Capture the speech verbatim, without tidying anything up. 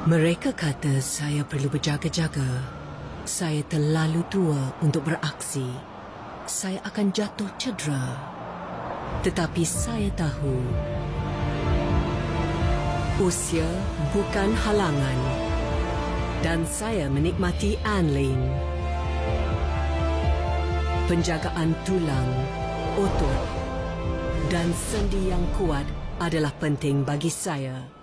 Mereka kata saya perlu berjaga-jaga. Saya terlalu tua untuk beraksi. Saya akan jatuh cedera. Tetapi saya tahu usia bukan halangan. Dan saya menikmati Anlin. Penjagaan tulang, otot dan sendi yang kuat adalah penting bagi saya.